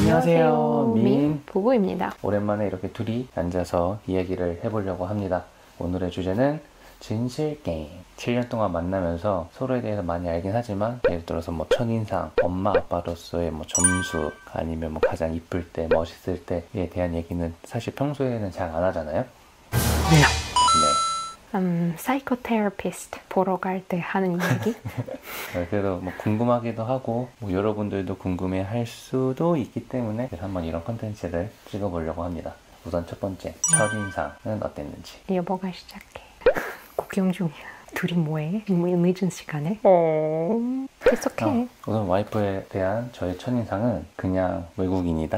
안녕하세요. 민 부부입니다. 오랜만에 이렇게 둘이 앉아서 이야기를 해보려고 합니다. 오늘의 주제는 진실게임. 7년 동안 만나면서 서로에 대해서 많이 알긴 하지만 예를 들어서 뭐 첫인상, 엄마 아빠로서의 뭐 점수, 아니면 뭐 가장 이쁠 때, 멋있을 때에 대한 얘기는 사실 평소에는 잘 안 하잖아요. 네. 네. 사이코테라피스트 보러 갈 때 하는 이야기? 그래도 뭐 궁금하기도 하고 뭐 여러분들도 궁금해 할 수도 있기 때문에 한번 이런 컨텐츠를 찍어보려고 합니다. 우선 첫 번째, 첫인상은 어땠는지. 여보가 시작해. 구경 중이야. 둘이 뭐해? 늦은 시간에? 계속해. 우선 와이프에 대한 저의 첫인상은 그냥 외국인이다.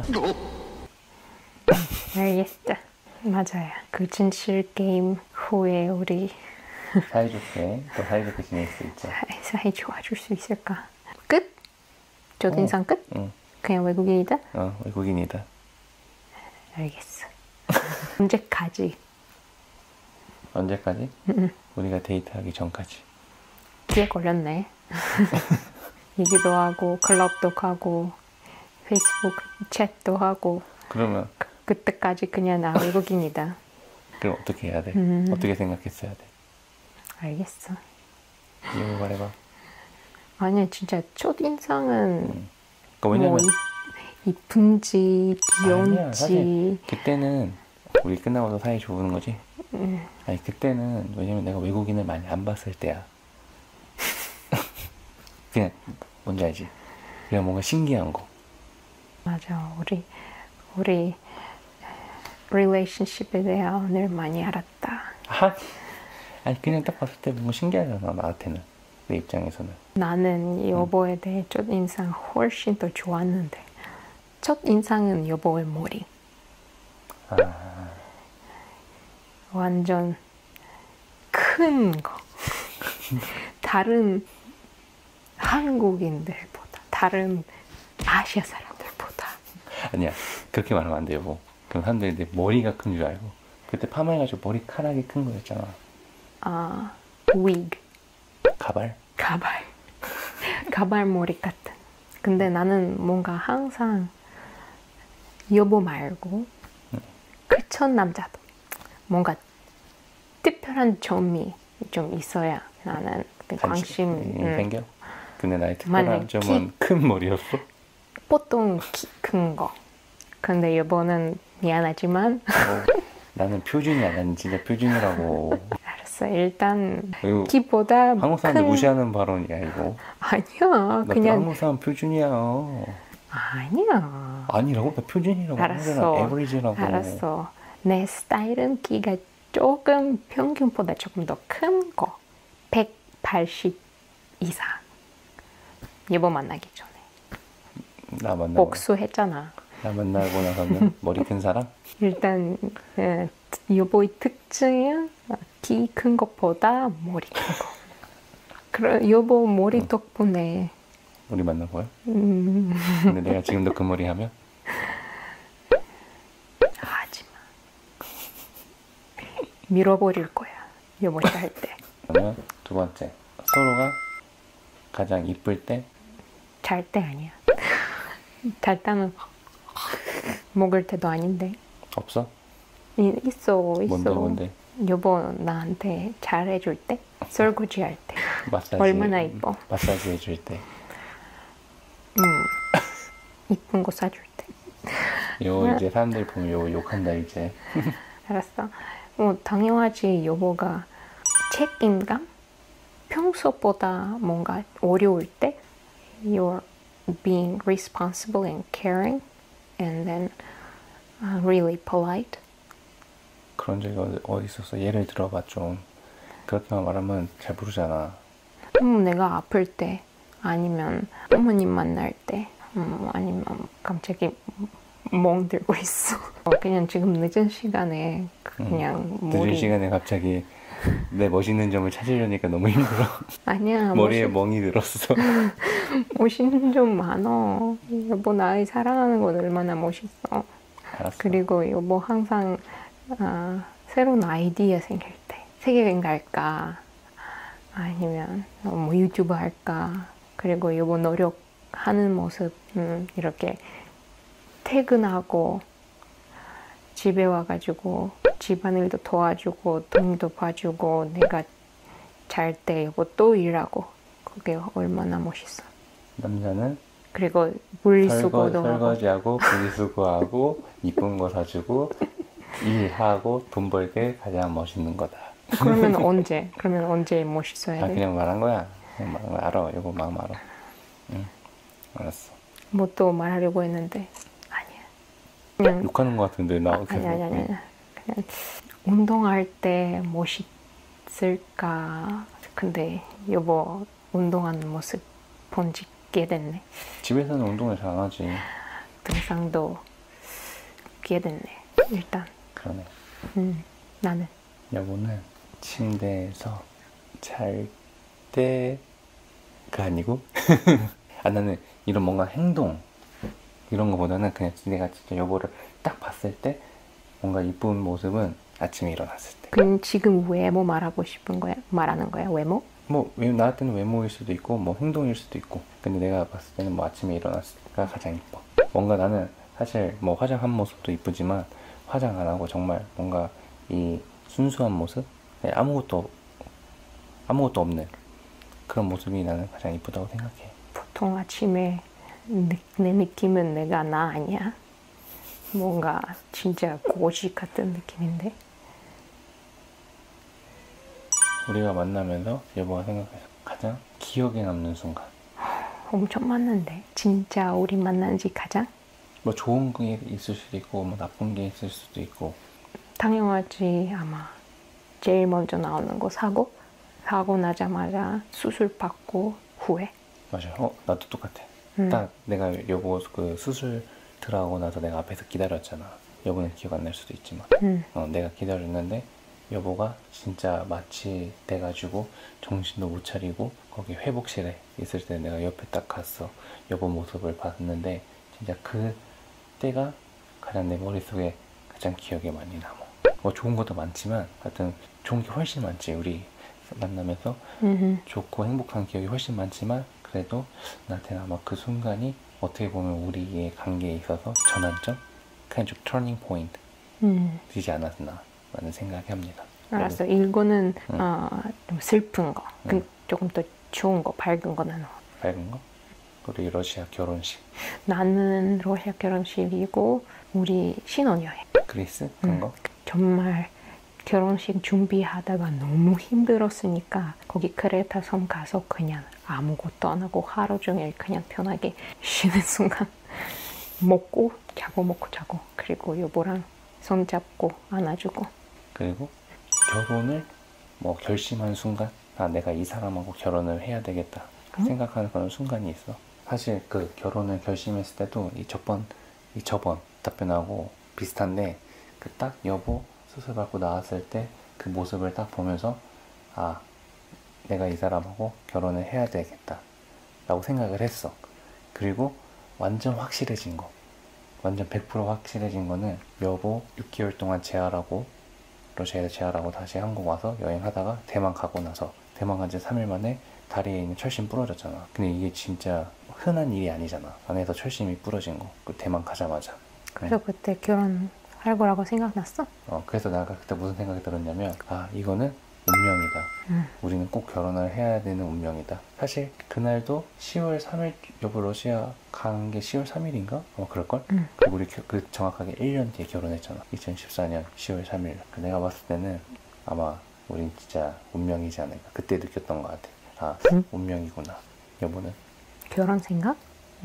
알겠어. 맞아요. 그 진실 게임 후에 우리 사이좋게 또 사이좋게 지낼 수 있죠. 사이 좋아질 수 있을까? 끝? 첫인상 끝? 응. 그냥 외국인이다? 외국인이다. 알겠어. 언제까지? 언제까지? 우리가 데이트하기 전까지. 뒤에 걸렸네. 얘기도 하고 클럽도 가고 페이스북 챗도 하고. 그러면 그때까지 그냥 나 외국인이다. 그럼 어떻게 해야 돼? 어떻게 생각했어야 돼? 알겠어. 이유 말해봐. 아니 진짜 첫인상은 그러니까 왜냐면 뭐 이쁜지 귀여운지. 아니야, 사실 그때는 우리 끝나고도 사이 좋은 거지? 아니 그때는 왜냐면 내가 외국인을 많이 안 봤을 때야. 그냥 뭔지 알지? 그냥 뭔가 신기한 거. 맞아. 우리 relationship에 대해 많이 알았다. 아니 그냥 딱 봤을 때 뭔가 신기하잖아, 나한테는. 내 입장에서는. 나는 여보에 대해 첫인상 훨씬 더 좋았는데 첫인상은 여보의 머리. 완전 큰 거. 다른 한국인들보다, 다른 아시아 사람들보다. 아니야, 그렇게 말하면 안 돼요. 뭐 그럼 사람들이 내 머리가 큰 줄 알고. 그때 파마해가지고 머리카락이 큰 거였잖아. wig. 가발? 가발 머리 같은. 근데 나는 뭔가 항상 여보 말고 그 첫 남자도 뭔가 특별한 점이 좀 있어야 나는 관심 생겨? 근데 나의 특별한 점은 큰 머리였어? 보통 키 큰 거. 근데 여보는 미안하지만 나는 표준이야. 난 진짜 표준이라고. 알았어. 일단 키보다 한국 사람들 무시하는 발언이야 이거. 아니야. 그냥 한국 사람 표준이야. 아니야. 아니라고? 나 표준이라고. 알았어. 에버리지라고. 알았어. 내 스타일은 키가 조금 평균보다 조금 더 큰 거. 180 이상. 여보 만나기 전에. 나 만나고 복수했잖아. 나 만나고 나서는 머리 큰 사람? 일단 여보의 특징은 키 큰 것보다 머리 큰 거. 그래, 여보 머리 덕분에 우리 만난 거야? 근데 내가 지금도 그 머리 하면? 하지마. 밀어버릴 거야. 여보 잘 때. 그러면 두 번째, 서로가 가장 이쁠 때? 잘 때 아니야. 잘 때는 먹을 때도 아닌데. 없어? 있어. 뭔데? 여보 나한테 잘해줄 때? 설거지 할 때. 마사지, 얼마나 이뻐. 마사지 해줄 때. 이쁜 거 사줄 때. 이제 사람들 보면 욕한다 이제. 알았어. 당연하지. 여보가 책임감? 평소보다 뭔가 어려울 때 You're being responsible and caring and then really polite. 그런 적이 어디 있었어? 예를 들어봐 좀. 그렇게만 말하면 잘 모르잖아. 내가 아플 때 아니면 부모님 만날 때 아니면 갑자기 멍 들고 있어. 그냥 지금 늦은 시간에 그냥 늦은 시간에 갑자기 내 멋있는 점을 찾으려니까 너무 힘들어. 아니야. 머리에 멍이 들었어. 멋있는 점 많어. 여보 나의 사랑하는 건 얼마나 멋있어. 알았어. 그리고 여보 항상 새로운 아이디어 생길 때 세계여행 갈까 아니면 뭐 유튜브 할까. 그리고 여보 노력하는 모습 이렇게 퇴근하고 집에 와가지고 집안일도 도와주고 동도 봐주고 내가 잘 때 여보 또 일하고 그게 얼마나 멋있어. 남자는 그리고 분리수거도 하고 설거지하고 분리수거하고 이쁜 거 사주고 일하고 돈 벌게 가장 멋있는 거다. 그러면 언제? 그러면 언제 멋있어야 아 돼? 그냥 말한 거야. 그냥 말한 거야. 알아. 이거 막 말아. 응. 알았어. 뭐 또 말하려고 했는데 아니야. 그냥 욕하는 거 같은데 나 계속. 아니. 그냥 운동할 때 멋있을까? 근데 여보 운동하는 모습 본 지 꽤 됐네. 집에서는 운동을 잘 안 하지. 등산도 꽤 됐네. 일단 그러네. 나는 여보는 침대에서 잘 때가 아니고 아 나는 이런 뭔가 행동 이런 거보다는 그냥 내가 진짜 여보를 딱 봤을 때 뭔가 이쁜 모습은 아침에 일어났을 때. 그럼 지금 외모 말하고 싶은 거야? 말하는 거야? 외모? 뭐 나한테는 외모일 수도 있고 뭐 행동일 수도 있고 근데 내가 봤을 때는 뭐 아침에 일어났을 때가 가장 이뻐. 뭔가 나는 사실 뭐 화장한 모습도 이쁘지만 화장 안 하고 정말 뭔가 이 순수한 모습 아무것도 없는 그런 모습이 나는 가장 이쁘다고 생각해. 보통 아침에 내 느낌은 내가 나 아니야? 뭔가 진짜 고시 같은 느낌인데. 우리가 만나면서 여보가 생각해서 가장 기억에 남는 순간. 엄청 많은데 진짜 우리 만난 지 가장? 뭐 좋은 게 있을 수도 있고 뭐 나쁜 게 있을 수도 있고. 당연하지. 아마 제일 먼저 나오는 거 사고 나자마자 수술 받고 후에. 맞아. 나도 똑같아. 음. 딱 내가 여보 그 수술 들어가고 나서 내가 앞에서 기다렸잖아. 여보는 기억 안 날 수도 있지만 내가 기다렸는데 여보가 진짜 마취 돼가지고 정신도 못 차리고 거기 회복실에 있을 때 내가 옆에 딱 갔어. 여보 모습을 봤는데 진짜 그 때가 가장 내 머릿속에 가장 기억에 많이 남아. 뭐 좋은 것도 많지만 하여튼 좋은 게 훨씬 많지. 우리 만나면서 좋고 행복한 기억이 훨씬 많지만 그래도 나한테는 아마 그 순간이 어떻게 보면 우리의 관계에 있어서 전환점? 그냥 좀 터닝 포인트 되지 않았나 라는 생각이 합니다. 알았어. 이거는 좀 슬픈 거. 조금 더 좋은 거, 밝은 거는. 밝은 거? 우리 러시아 결혼식. 나는 러시아 결혼식이고 우리 신혼여행. 그리스? 그런 거? 정말 결혼식 준비하다가 너무 힘들었으니까 거기 크레타 섬 가서 그냥 아무것도 안 하고 하루 종일 그냥 편하게 쉬는 순간 먹고 자고 그리고 여보랑 손잡고 안아주고. 그리고 결혼을 뭐 결심한 순간 내가 이 사람하고 결혼을 해야 되겠다 생각하는 그런 순간이 있어. 사실 그 결혼을 결심했을 때도 이 저번 답변하고 비슷한데 그 딱 여보 수술 받고 나왔을 때 그 모습을 딱 보면서 내가 이 사람하고 결혼을 해야 되겠다 라고 생각을 했어. 그리고 완전 확실해진 거, 완전 100% 확실해진 거는 여보 6개월 동안 재활하고 러시아에서 재활하고 다시 한국 와서 여행하다가 대만 가고 나서 대만 간 지 3일 만에 다리에 있는 철심 부러졌잖아. 근데 이게 진짜 흔한 일이 아니잖아. 안에서 철심이 부러진 거. 그 대만 가자마자. 그래서 그때 결혼할 거라고 생각났어? 그래서 내가 그때 무슨 생각이 들었냐면 이거는 운명이다. 우리는 꼭 결혼을 해야 되는 운명이다. 사실 그날도 10월 3일 여보 러시아 간 게 10월 3일인가? 아마 그럴걸? 그리고 우리 정확하게 1년 뒤에 결혼했잖아. 2014년 10월 3일. 내가 봤을 때는 아마 우린 진짜 운명이지 않을까. 그때 느꼈던 것 같아. 운명이구나. 여보는? 결혼 생각?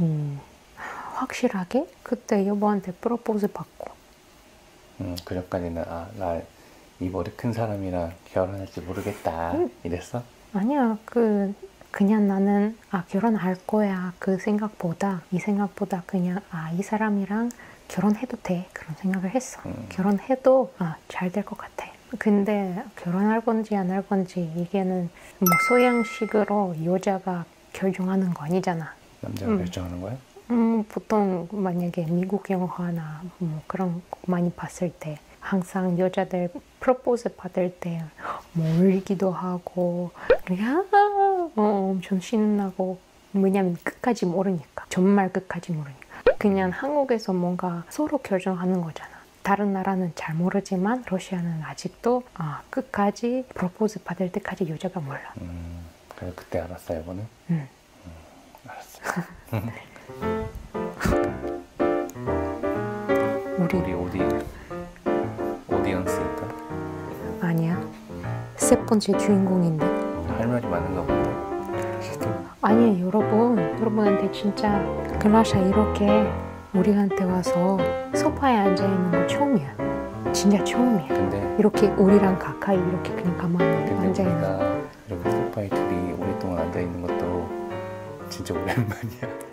확실하게? 그때 여보한테 프로포즈 받고. 그 전까지는 나 이 머리 큰 사람이랑 결혼할지 모르겠다 이랬어? 아니야. 그냥 나는 결혼할 거야. 이 생각보다 그냥 이 사람이랑 결혼해도 돼. 그런 생각을 했어. 결혼해도 잘 될 것 같아. 근데 결혼할 건지 안 할 건지 이게는 뭐 소양식으로 여자가 결정하는 거 아니잖아. 남자가 결정하는 거야? 보통 만약에 미국 영화나 뭐 그런 거 많이 봤을 때 항상 여자들 프로포즈 받을 때 울기도 하고 그냥 엄청 신나고. 왜냐면 끝까지 모르니까. 정말 끝까지 모르니까. 그냥 한국에서 뭔가 서로 결정하는 거잖아. 다른 나라는 잘 모르지만 러시아는 아직도 끝까지 프로포즈 받을 때까지 여자가 몰라. 그래서 그때 알았어요, 이거는? 응. 알았어. 우리 오디언스니까 아니야. 세 번째 주인공인데. 할 말이 많은가 보네. 아니에요, 여러분한테 진짜 글라샤 이렇게 우리한테 와서 소파에 앉아 있는 거 처음이야. 진짜 처음이야. 근데 이렇게 우리랑 가까이 이렇게 그냥 가만히 앉아 있는 거. 우리가 이렇게 소파에 둘이 오랫동안 앉아 있는 것도 진짜 오랜만이야.